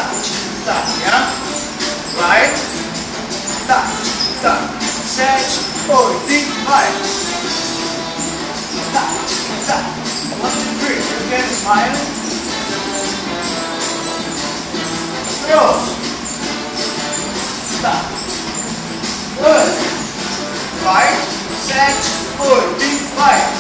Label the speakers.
Speaker 1: tá, yeah? Right, tá, 7, 8, e vai. Tá, 1, 2, 3, again, smile. Cross. Tá. Good. Right, 7, 8, e vai.